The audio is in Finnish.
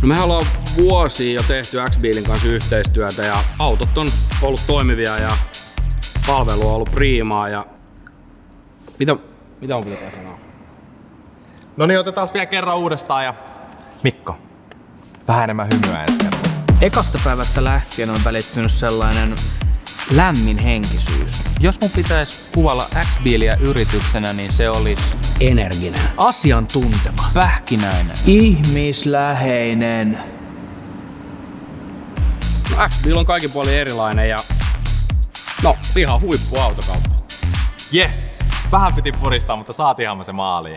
No mehän ollaan vuosia jo tehty X-Biilin kanssa yhteistyötä ja autot on ollut toimivia ja palvelu on ollut priimaa ja... Mitä on pitää sanoa? No niin, otetaan vielä kerran uudestaan ja... Mikko, vähän enemmän hymyä ensi kerralla. Ekasta päivästä lähtien on välittynyt sellainen lämmin henkisyys. Jos mun pitäisi kuvailla X-Biiliä yrityksenä, niin se olisi Energinen. asiantunteva, pähkinäinen, ihmisläheinen. No, X-Biil on kaikin puolin erilainen ja no ihan huippuautokauppa. Yes! Vähän piti puristaa, mutta saatiinhan se maaliin.